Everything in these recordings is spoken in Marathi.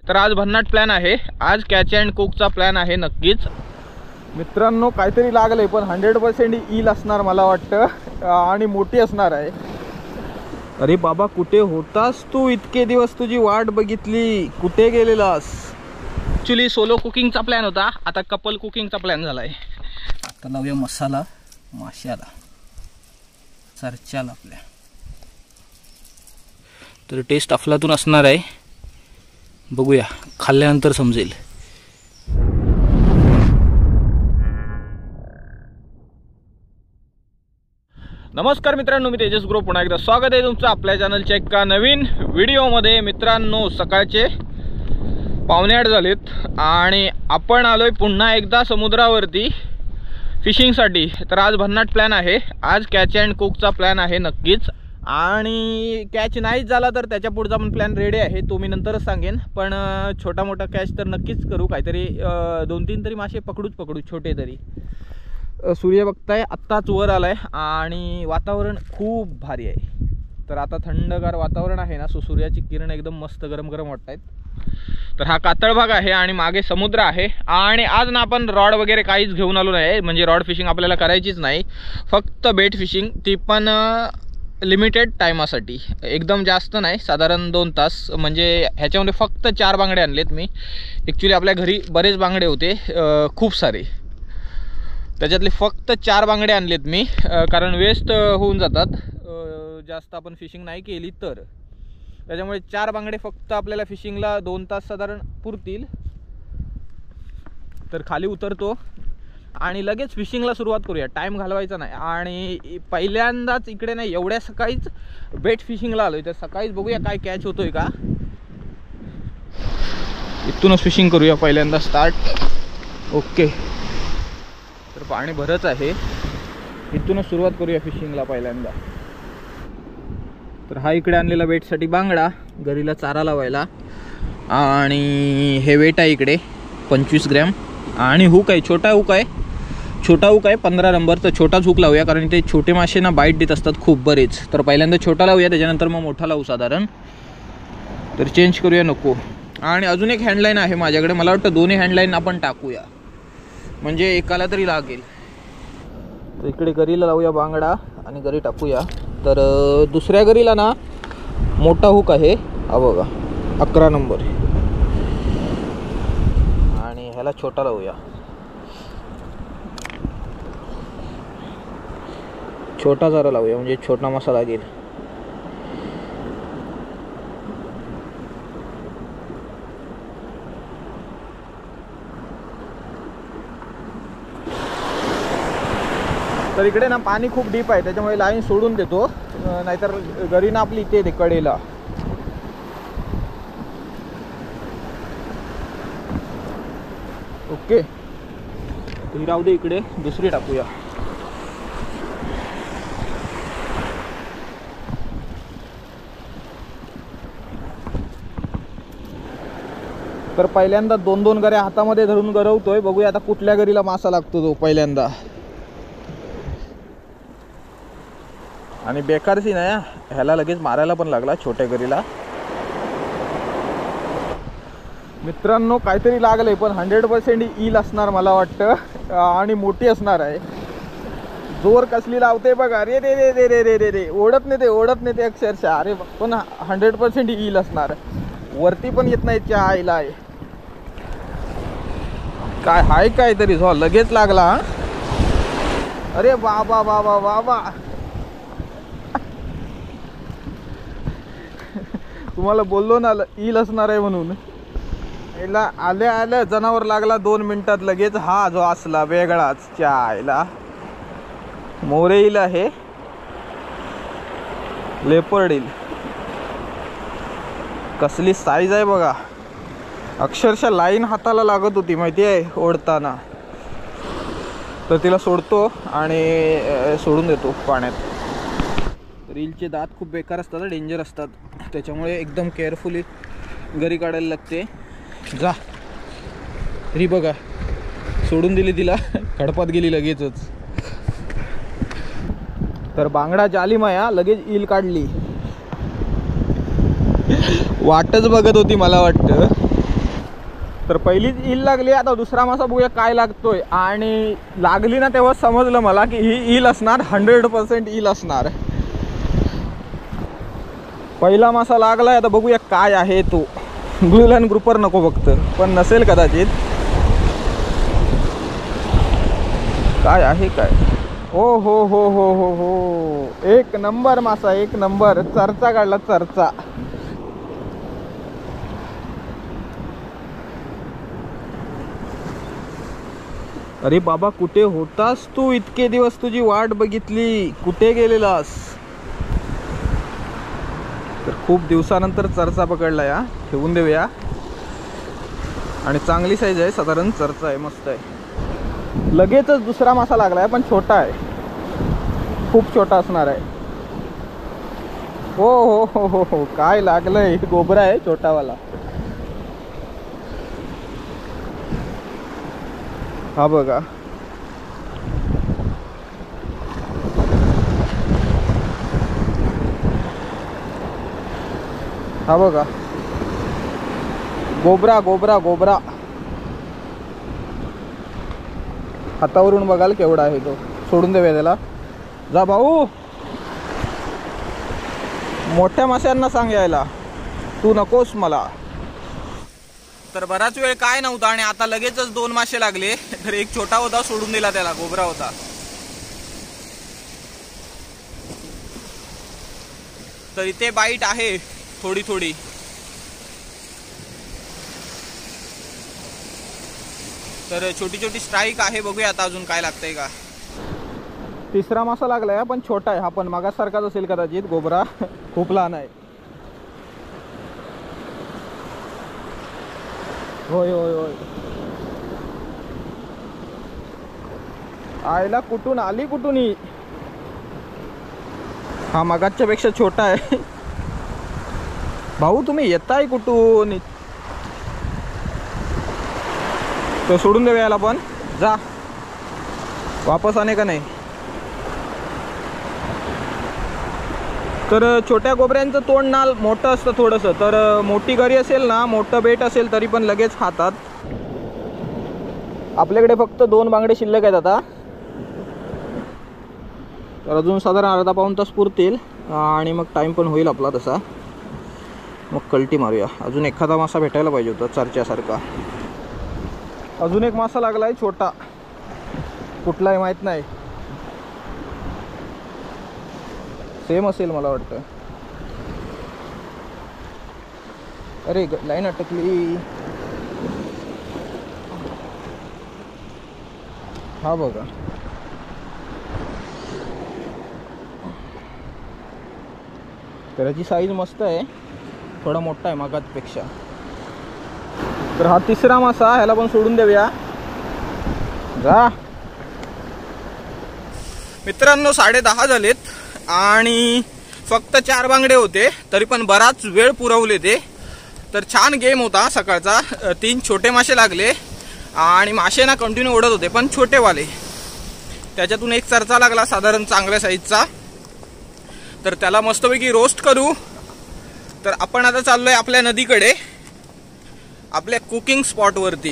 तर आज भन्नाट प्लॅन आहे, आज कॅच अँड कुकचा प्लॅन आहे नक्कीच मित्रांनो. काहीतरी लागले पण 100% ईल असणार मला वाटतं आणि मोठी असणार आहे. अरे बाबा कुठे होतास तू? इतके दिवस तुझी वाट बघितली, कुठे गेलेलास? ॲक्च्युली सोलो कुकिंगचा प्लॅन होता, आता कपल कुकिंगचा प्लॅन झालाय. आता लावूया मसाला माशाला चर्चाला आपल्या. तर टेस्ट अफलातून असणार आहे, बघूया खाल्ल्यानंतर समजेल. नमस्कार मित्रांनो, मी तेजस ग्रो पुन्हा एकदा स्वागत आहे तुमचं आपल्या चॅनलच्या एका नवीन व्हिडिओमध्ये. मित्रांनो सकाळचे 7:45 झालेत आणि आपण आलोय पुन्हा एकदा समुद्रावरती फिशिंगसाठी. तर आज भन्नाट प्लॅन आहे, आज कॅच अँड कुकचा प्लॅन आहे नक्कीच. आणि कॅच नाहीच झाला तर त्याच्या पुढचा पण प्लॅन रेडी आहे, तो मी नंतरच सांगेन. पण छोटा मोठा कॅच तर नक्कीच करू, काहीतरी 2-3 तरी मासे पकडू छोटे तरी. सूर्य बघताय आत्ताच वर आलाय आणि वातावरण खूप भारी आहे. तर आता थंडगार वातावरण आहे ना, सो सूर्याची किरण एकदम मस्त गरम गरम वाटत आहेत. तर हा कातळ भाग आहे आणि मागे समुद्र आहे. आणि आज ना आपण रॉड वगैरे काहीच घेऊन आलो नाही, म्हणजे रॉड फिशिंग आपल्याला करायचीच नाही, फक्त बेट फिशिंग, ती पण लिमिटेड टायमासाठी, एकदम जास्त नाही, साधारण 2 तास. म्हणजे ह्याच्यामध्ये फक्त 4 बांगडे आणलेत मी. ॲक्च्युली आपल्या घरी बरेच बांगडे होते, खूप सारे, त्याच्यातले फक्त 4 बांगडे आणलेत मी, कारण वेस्ट होऊन जातात जास्त आपण फिशिंग नाही केली तर. त्याच्यामुळे 4 बांगडे फक्त आपल्याला फिशिंगला 2 तास साधारण पुरतील. तर खाली उतरतो आणि लगेच फिशिंगला सुरुवात करूया, टाईम घालवायचा नाही. आणि पहिल्यांदाच इकडे नाही, एवढ्या सकाळीच बेट फिशिंगला आलोय, तर सकाळीच बघूया काय कॅच होतोय का. इथूनच फिशिंग करूया पहिल्यांदा स्टार्ट. ओके, तर पाणी भरच आहे, इथूनच सुरुवात करूया फिशिंगला पहिल्यांदा. तर हा इकडे आणलेला बेटसाठी बांगडा, गरीला चारा लावायला. आणि हे वेट आहे इकडे 25 ग्रॅम. आणि हुक आहे, छोटा हुक आहे, 15 नंबरचा छोटाच हुक लावूया, कारण ते छोटे मासे ना बाईट देत असतात खूप बरेच. तर पहिल्यांदा छोटा लावूया, त्याच्यानंतर मग मोठा लावू साधारण. तर चेंज करूया नको. आणि अजून एक हँडलाईन आहे माझ्याकडे, मला वाटतं दोन्ही हँडलाईन आपण टाकूया, म्हणजे एकाला तरी लागेल. तर इकडे गरीला लावूया बांगडा आणि गरी टाकूया. तर दुसऱ्या गरीला ना मोठा हुक आहे, हा बघा 11 नंबर, आणि ह्याला छोटा लावूया. छोटा जरा लावूया, म्हणजे छोटा मासा लागेल. तर इकडे ना पाणी खूप डीप आहे, त्याच्यामुळे लाईन सोडून देतो, नाहीतर गरीना आपली इथे येते कडेला. ओके, ही राहू दे इकडे, दुसरी टाकूया. तर पहिल्यांदा 2-2 गऱ्या हातामध्ये धरून गरवतोय, बघूया आता कुठल्या गरीला मासा लागतो तो पहिल्यांदा. आणि बेकारची नाही, ह्याला लगेच मारायला पण लागला छोट्या गरीला. मित्रांनो काहीतरी लागले पण 100% ईल असणार मला वाटतं आणि मोठी असणार आहे. जोर कसली लावते बघा, रे रे रे रे रे रे रे रे, ओढत नाही ते अक्षरशः. अरे पण 100% ईल असणार, वरती पण येत नाही त्या आईला आहे. काय हाय काहीतरी झो, लगेच लागला. अरे बाबा बाबा बाबा, तुम्हाला बोललो ना ईल असणार आहे म्हणून. याला आल्या जनावर लागला 2 मिनिटात लगेच. हा जो असला वेगळाच चायला, मोरे ईल आहे, लेपर्ड ईल. कसली साईज आहे बघा, अक्षरशः लाईन हाताला लागत होती माहिती आहे ओढताना. तर तिला सोडतो आणि सोडून देतो पाण्यात. रीलचे दात खूप बेकार असतात, डेंजर असतात, त्याच्यामुळे एकदम केअरफुली गरी काढायला लागते. जा री बघा, सोडून दिली तिला, खडपात गेली लगेचच. तर बांगडा जाली माया लगेच ईल काढली, वाटच बघत होती मला वाटतं. तर पहिलीच ईल लागली, आता दुसरा मासा बघूया काय लागतोय. आणि लागली ना तेव्हा समजलं मला की ही ईल असणार, 100% ईल असणार. पहिला मासा लागलाय, आता बघूया काय आहे तो. ब्लू लाईन ग्रुपर नको फक्त, पण नसेल कदाचित. काय आहे काय? ओ हो हो हो हो हो, एक नंबर मासा, एक नंबर. चरचा काढला, चरचा. अरे बाबा, कुठे होतास तू? इतके दिवस तुझी वाट बघितली, कुठे गेलेलास? तर खूप दिवसानंतर चरचा पकडला या. ठेवून देऊया. आणि चांगली साईज आहे, साधारण चरचा आहे, मस्त आहे. लगेचच दुसरा मासा लागला आहे, पण छोटा आहे, खूप छोटा असणार आहे. हो हो हो हो हो, काय लागलंय? गोबरा आहे छोटावाला. हा बघा, हा बघा, गोबरा गोबरा गोबरा. हातावरून बघाल केवढा आहे तो. सोडून देऊया त्याला. जा भाऊ, मोठ्या माश्यांना सांग यायला, तू नकोस मला. तर बराच वेळ काय नव्हता आणि आता लगेचच 2 मासे लागले. तर एक छोटा होता, सोडून दिला त्याला, गोबरा होता. तर इथे बाईट आहे थोडी थोडी. तर छोटी छोटी स्ट्राईक आहे, बघूया आता अजून काय लागतंय का. तिसरा मासा लागलाय, पण छोटा आहे हा, पण मागासारखाच असेल कदाचित. गोबरा खूप लहान आहे. होय होय होय. आयला, कुठून आली, कुठून ही? हा मगाच्या पेक्षा छोटा आहे. भाऊ तुम्ही येताय कुठून? तो सोडून देऊया याला, पण जा, वापस आणे का नाही. तर छोट्या गोबऱ्यांचं तोंड ना मोठं असतं थोडंसं. तर मोठी गरी असेल ना, मोठं बेट असेल तरी पण लगेच खातात. आपल्याकडे फक्त 2 बांगडे शिल्लक आहेत आता. तर अजून साधारण अर्धा पाऊण तास पुरतील आणि मग टाईम पण होईल आपला तसा. मग कल्टी मारूया. अजून एखादा मासा भेटायला पाहिजे होता चर्च्यासारखा. अजून एक मासा लागलाय छोटा, कुठला आहे माहित नाही. सेम असेल मला वाटतं. अरे लाईन अटकली. हा बघा, त्याची साईज मस्त आहे, थोडा मोठा आहे मागातपेक्षा. तर हा तिसरा मासा, ह्याला पण सोडून देऊया. जा मित्रांनो, 10:30 झालेत आणि फक्त 4 बांगडे होते, तरी पण बराच वेळ पुरवले ते. तर छान गेम होता सकाळचा. 3 छोटे मासे लागले आणि मासे ना कंटिन्यू ओढत होते, पण छोटेवाले. त्याच्यातून एक चरचा लागला साधारण चांगल्या साईजचा. तर त्याला मस्तपैकी रोस्ट करू. तर आपण आता चाललोय आपल्या नदीकडे, आपल्या कुकिंग स्पॉटवरती.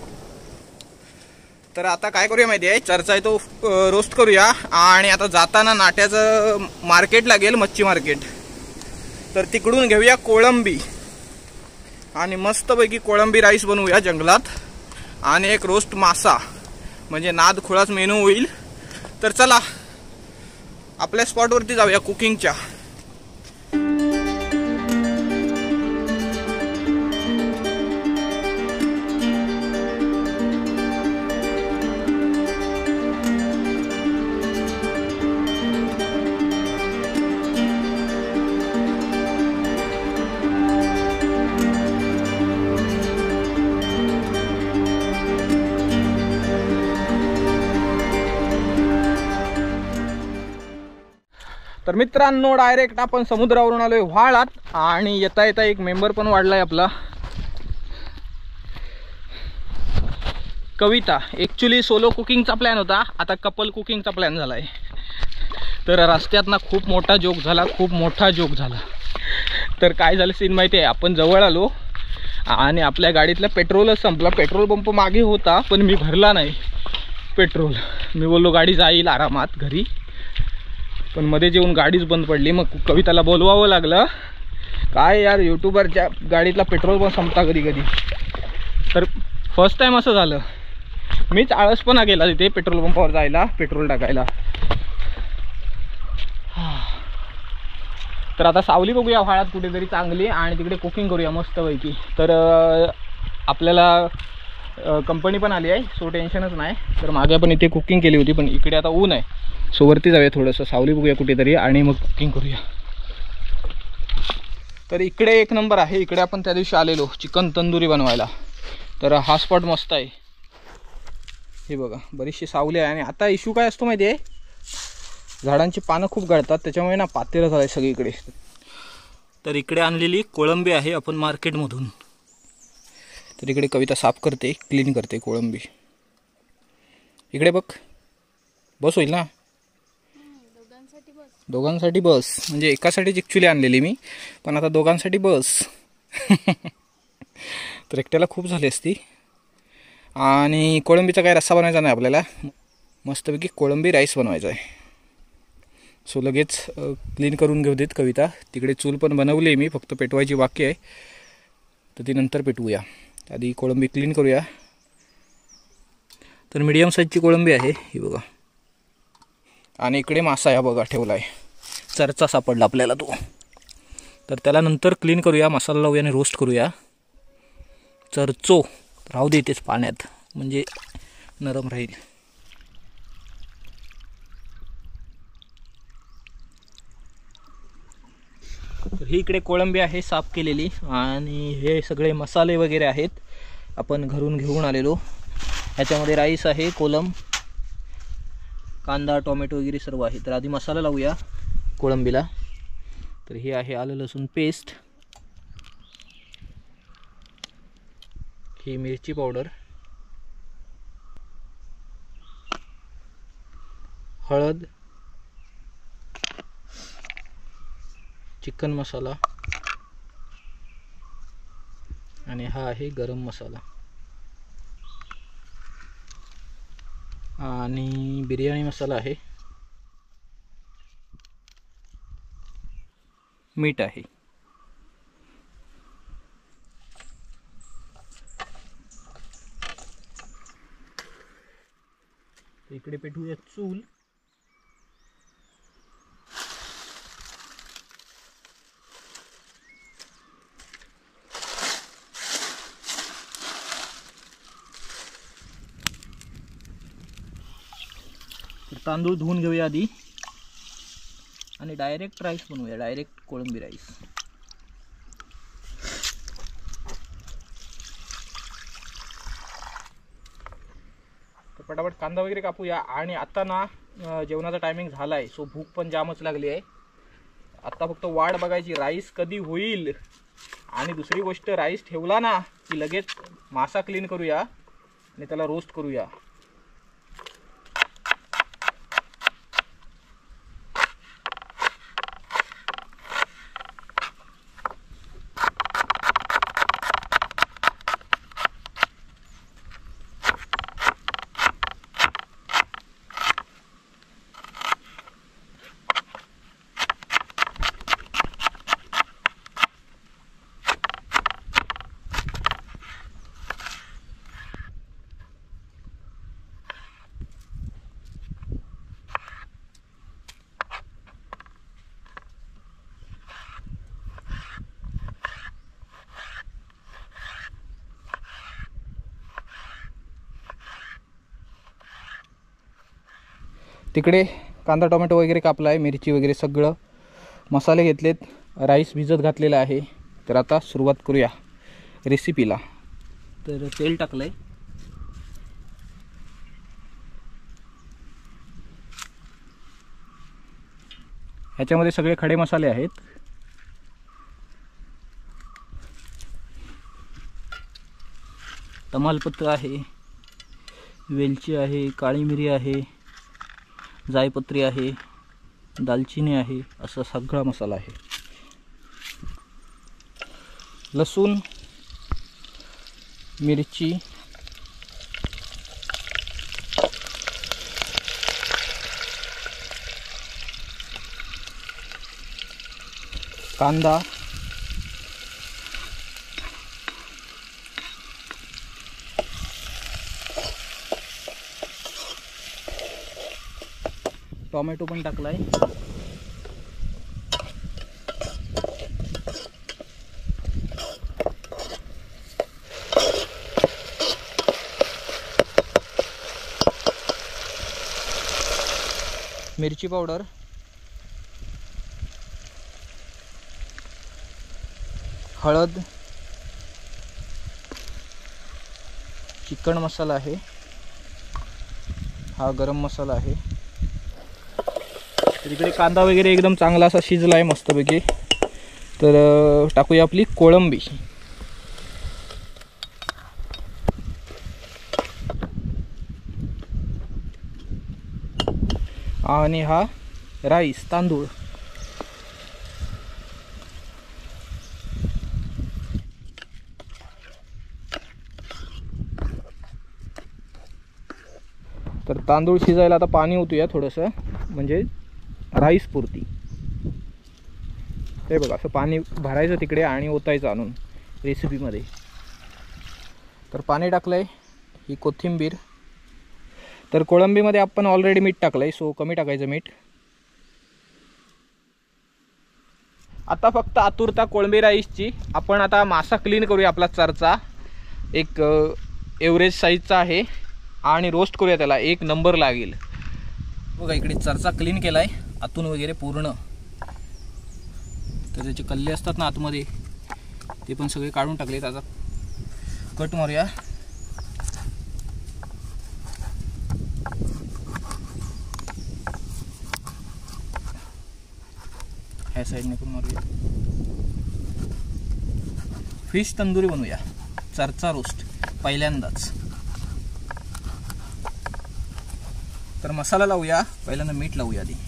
तर आता काय करूया माहिती आहे, चरचा आहे तो रोस्ट करूया. आणि आता जाताना नाट्याचं मार्केट लागेल, मच्छी मार्केट. तर तिकडून घेऊया कोळंबी आणि मस्तपैकी कोळंबी राईस बनवूया जंगलात. आणि एक रोस्ट मासा, म्हणजे नाद खुळाच मेनू होईल. तर चला आपल्या स्पॉटवरती जाऊया कुकिंगच्या. तर मित्रांनो, डायरेक्ट आपण समुद्रावरून आलोय व्हाळात. आणि येता येता एक मेंबर पण वाढलाय आपला, कविता. ॲक्च्युली सोलो कुकिंगचा प्लॅन होता, आता कपल कुकिंगचा प्लॅन झालाय. तर रस्त्यात ना खूप मोठा जोक झाला, खूप मोठा जोक झाला. तर काय झालं सीन माहिती आहे, आपण जवळ आलो आणि आपल्या गाडीतला पेट्रोलच संपला. पेट्रोल पंप मागे होता पण मी भरला नाही पेट्रोल. मी बोललो गाडी जाईल आरामात घरी, पण मध्ये येऊन गाडीच बंद पडली. मग कविताला बोलवावं लागलं, काय यार यूट्यूबरच्या गाडीतला पेट्रोल पण संपता कधी कधी. तर फर्स्ट टाईम असं झालं, मीच आळसपणा केला तिथे पेट्रोल पंपावर जायला पेट्रोल टाकायला. तर आता सावली बघूया व्हाळात कुठेतरी चांगली, आणि तिकडे कुकिंग करूया मस्तपैकी. तर आपल्याला कंपनी पण आली आहे, सो टेन्शनच नाही. तर मागे पण इथे कुकिंग केली होती, पण इकडे आता ऊन आहे, सो वरती जाऊया थोडंसं, सावली बघूया कुठेतरी आणि मग कुकिंग करूया. तर इकडे एक नंबर आहे. इकडे आपण त्या दिवशी आलेलो चिकन तंदुरी बनवायला. तर हा स्पॉट मस्त आहे. हे बघा बरीचशी सावली आहे. आणि आता इश्यू काय असतो माहिती आहे, झाडांची पानं खूप गळतात, त्याच्यामुळे ना पातेलं झालं आहे सगळीकडे. तर इकडे आणलेली कोळंबी आहे आपण मार्केटमधून. तर इकडे कविता साफ करते, क्लीन करते कोळंबी. इकडे बघ, बस होईल ना दोघांसाठी बस. म्हणजे एकासाठीच ॲक्च्युली आणलेली मी, पण आता दोघांसाठी बस. तर एकट्याला खूप झाली असती. आणि कोळंबीचा काय रस्सा बनवायचा नाही आपल्याला, मस्तपैकी कोळंबी राईस बनवायचा आहे. सो लगेच क्लीन करून घेऊ देत कविता. तिकडे चूल पण बनवली आहे मी, फक्त पेटवायची बाकी आहे, तर ती नंतर पेटवूया. आधी कोळंबी क्लीन करूया. तर मीडियम साईजची कोळंबी आहे ही बघा. आणि इकडे मासा आहे बघा ठेवला आहे, चरचा सापडला आपल्याला तो. तर त्याला नंतर क्लीन करूया, मसाला लावूया आणि रोस्ट करूया. चरचो राहू दे तेच पाण्यात, म्हणजे नरम राहील. तर ही इकडे कोळंबी आहे साफ केलेली, आणि हे सगळे मसाले वगैरे आहेत आपण घरून घेऊन आलेलो. ह्याच्यामध्ये राईस आहे, कोलम, कांदा, टोमॅटो वगैरे सर्व आहे. तर आधी मसाला लावूया कोळंबीला. तर ही आहे आलं लसूण पेस्ट, ही मिरची पावडर, हळद, चिकन मसाला, आणि हा आहे गरम मसाला, आणि बिर्याणी मसाला आहे, मीठ आहे. इकडे पेटवूया चूल. तांदूळ धुवून घेऊया आधी, आणि डायरेक्ट राईस बनवूया, डायरेक्ट कोळंबी राईस. तर पटापट कांदा वगैरे कापूया. आणि आता ना जेवणाचा टायमिंग झाला आहे, सो भूक पण जामच लागली आहे. आता फक्त वाट बघायची राईस कधी होईल. आणि दुसरी गोष्ट, राईस ठेवला ना की लगेच मासा क्लीन करूया आणि त्याला रोस्ट करूया. तिकडे कांदा टोमॅटो वगैरे कापला आहे, मिरची वगैरे सगळं मसाले घेतलेत, राईस भिजत घातलेला आहे. तर आता सुरुवात करूया रेसिपीला. तर तेल टाकलं आहे, ह्याच्यामध्ये सगळे खडे मसाले आहेत. तमालपत्र आहे, वेलची आहे, काळी मिरी आहे, जायपत्री आहे, दालचिनी आहे, असा सगळा मसाला आहे. लसूण, मिरची, कांदा, टोमॅटो पण टाकलाय, मिरची पावडर, हळद, चिकन मसाला आहे, हा गरम मसाला आहे। तर इकडे कांदा वगैरे एकदम चांगला असा शिजला आहे मस्तपैकी। तर टाकूया आपली कोळंबी, आणि हा राईस तांदूळ, तर तांदूळ शिजायला आता पाणी ओतूया थोडंसं, म्हणजे राईस पुरती। हे बघा असं पाणी भरायचं तिकडे आणि ओतायचं आणून रेसिपीमध्ये। तर पाणी टाकलंय, ही कोथिंबीर। तर कोळंबीमध्ये आपण ऑलरेडी मीठ टाकलंय, सो कमी टाकायचं मीठ। आता फक्त आतुरता कोळंबी राईसची। आपण आता मासा क्लीन करूया आपला चरचा, एक एव्हरेज साईजचा आहे, आणि रोस्ट करूया त्याला, एक नंबर लागेल। बघा इकडे चरचा क्लीन केलाय आतून वगैरे पूर्ण। तर त्याचे कल्ले असतात ना आतमध्ये, ते पण सगळे काढून टाकले। त्याचा कट मारूया। ह्या साईडने पण मारूया। फिश तंदुरी बनवूया, चरचा रोस्ट पहिल्यांदाच। तर मसाला लावूया, पहिल्यांदा मीठ लावूया आधी।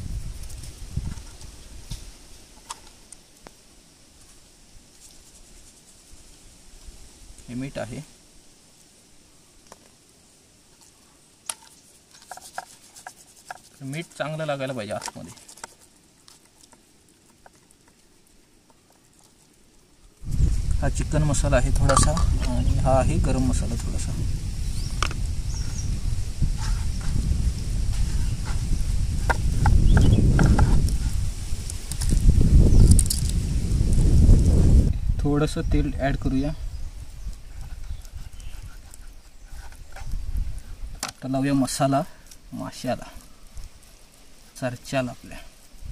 हे मीठ आहे, मीठ चांगलं लागायला पाहिजे आतमध्ये। हा चिकन मसाला आहे थोडासा, आणि हा आहे गरम मसाला थोडासा। थोडंसं तेल ॲड करूया। आता लावूया मसाला माशाला, चरच्याला आपल्या।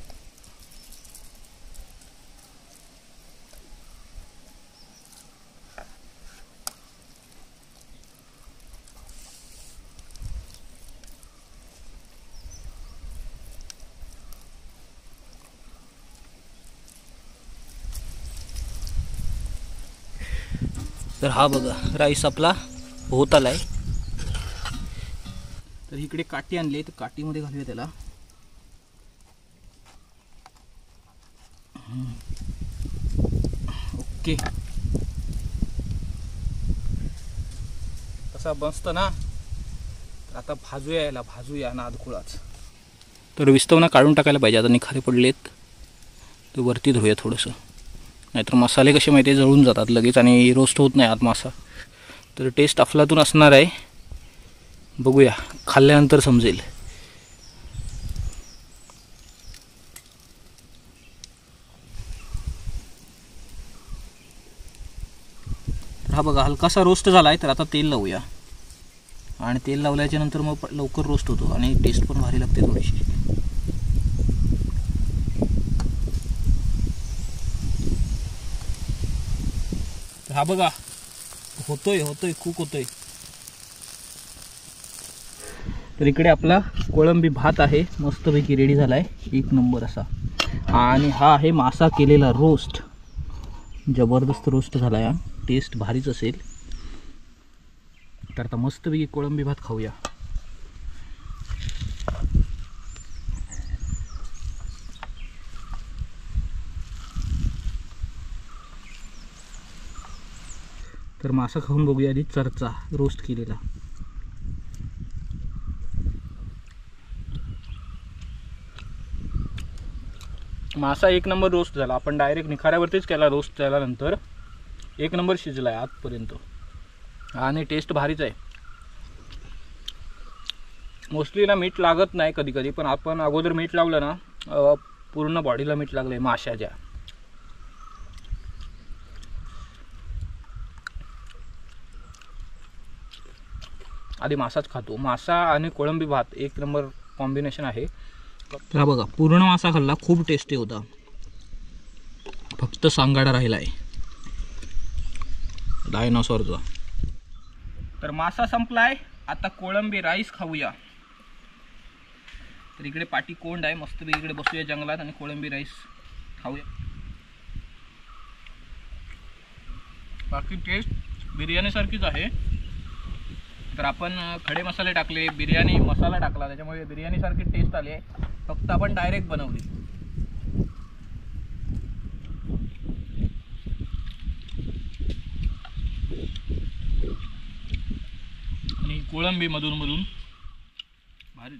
तर हा बघा राईस आपला होत आलाय। तर इकडे काठी आणली, तर काठीमध्ये घालूया त्याला। ओके, तसा बसतं ना। तर आता भाजूया याला, भाजूया नादखुळाच। तर विस्तवना काढून टाकायला पाहिजे, आता निखारे पडलेत। तर वरती धरूया थोडंसं, नाहीतर मसाले कसे माहिती आहे जळून जातात लगेच आणि रोस्ट होत नाही आत मासा। तर टेस्ट अफलातून असणार आहे, बघूया खाल्ल्यानंतर समजेल। तर हा बघा हलकासा रोस्ट झाला आहे। तर आता तेल लावूया, आणि तेल लावल्याच्या नंतर मग लवकर रोस्ट होतो आणि टेस्ट पण भारी लागते थोडीशी। तर हा बघा होतोय होतोय कुक होतोय। तर इकडे आपला कोळंबी भात आहे, मस्तपैकी रेडी झालाय, एक नंबर असा। आणि हा आहे मासा केलेला रोस्ट, जबरदस्त रोस्ट झाला आहे, टेस्ट भारीच असेल। तर आता मस्तपैकी कोळंबी भात खाऊया। तर मासा खाऊन बघूया आधी चरचा रोस्ट केलेला. मासा एक नंबर रोस्ट झाला. आपण डायरेक्ट निखाऱ्यावरतीच केला रोस्ट झाल्यानंतर. एक नंबर शिजला आहे आजपर्यंत आणि टेस्ट भारीच आहे. मोस्टली ना मीठ लागत नाही कधी कधी, पण आपण अगोदर मीठ लावलं ना पूर्ण बॉडीला मीठ लागलं आहे माशाच्या. आधी मासाच खातो. मासा आणि कोळंबी भात एक नंबर कॉम्बिनेशन आहे. तर बघा पूर्ण मासा खाल्ला, खूप टेस्टी होता. फक्त सांगाडा राहिला आहे डायनोसॉरचा. तर मासा संपलाय, आता कोळंबी राईस खाऊया. तर इकडे पाठी कोंड आहे, मस्त इकडे बसूया जंगलात आणि कोळंबी राईस खाऊया. बाकी टेस्ट बिर्याणी सारखीच आहे. तर आपण खडे मसाले टाकले, बिर्याणी मसाला टाकला, त्याच्यामुळे बिर्याणी सारखी टेस्ट आली आहे. फक्त आपण डायरेक्ट बनवली. आणि कोळंबी मधून मधून भारी.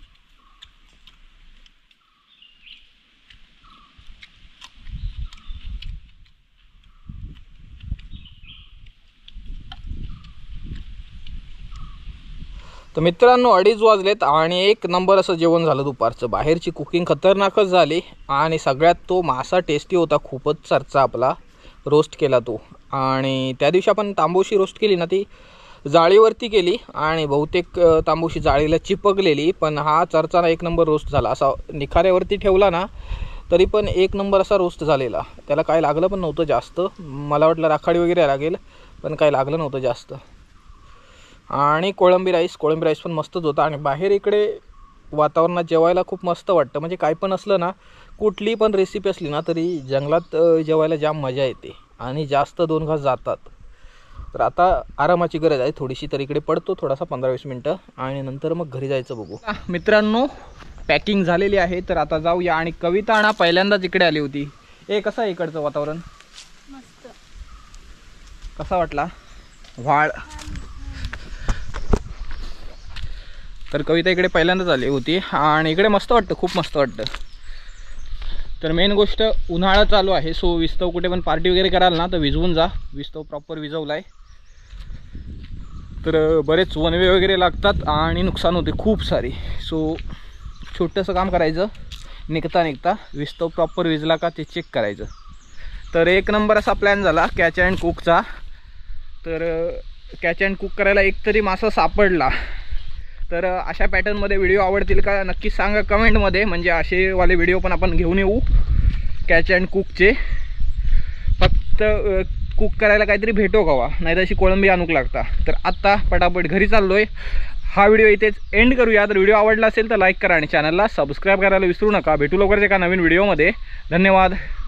तर मित्रांनो 2:30 वाजलेत आणि एक नंबर असं जेवण झालं दुपारचं. बाहेरची कुकिंग खतरनाकच झाली आणि सगळ्यात तो मासा टेस्टी होता. खूपच चरचा आपला रोस्ट केला तो. आणि त्या दिवशी आपण तांबूशी रोस्ट केली ना, ती जाळीवरती केली आणि बहुतेक तांबूशी जाळीला चिपकलेली. पण हा चरचा एक नंबर रोस्ट झाला. असा निखाऱ्यावरती ठेवला ना तरी पण एक नंबर असा रोस्ट झालेला. त्याला काय लागलं पण नव्हतं जास्त. मला वाटलं राखाडी वगैरे लागेल, पण काय लागलं नव्हतं जास्त. आणि कोळंबी राईस पण मस्तच होता. आणि बाहेर इकडे वातावरणात जेवायला खूप मस्त वाटतं. म्हणजे काय पण असलं ना, कुठली पण रेसिपी असली ना तरी जंगलात जेवायला जाम मजा येते आणि जास्त 2 घास जातात. तर आता आरामाची गरज आहे थोडीशी. तर इकडे पडतो थोडासा 15-20 मिनटं आणि नंतर मग घरी जायचं बघू. मित्रांनो पॅकिंग झालेली आहे, तर आता जाऊया. आणि कविता ना पहिल्यांदाच इकडे आली होती. कसं आहे इकडचं वातावरण? मस्त. कसा वाटला व्हाळ? तर कविता इकडे पहिल्यांदाच आली होती आणि इकडे मस्त वाटतं, खूप मस्त वाटतं. तर मेन गोष्ट उन्हाळा चालू आहे, सो विस्तव कुठे पण पार्टी वगैरे कराल ना तर विझवून जा. विस्तव प्रॉपर विझवला आहे. तर बरेच वनवे वगैरे लागतात आणि नुकसान होते खूप सारी. सो छोटंसं काम करायचं, निघता विस्तव प्रॉपर विझला का ते चेक करायचं. तर एक नंबर असा प्लॅन झाला कॅच अँड कुकचा. तर कॅच अँड कुक करायला एकतरी मासा सापडला. तर अशा पॅटर्नमध्ये व्हिडिओ आवडतील का नक्की सांगा कमेंटमध्ये. म्हणजे असेवाले व्हिडिओ पण आपण घेऊन येऊ कॅच अँड कुकचे. फक्त कुक करायला काहीतरी भेटो गावा, नाही तर अशी कोळंबी आणूक लागता. तर आत्ता पटापट घरी चाललो आहे. हा व्हिडिओ इथेच एंड करूया. तर व्हिडिओ आवडला असेल तर लाईक करा आणि चॅनलला सबस्क्राईब करायला विसरू नका. भेटू लवकरच एका नवीन व्हिडिओमध्ये. धन्यवाद.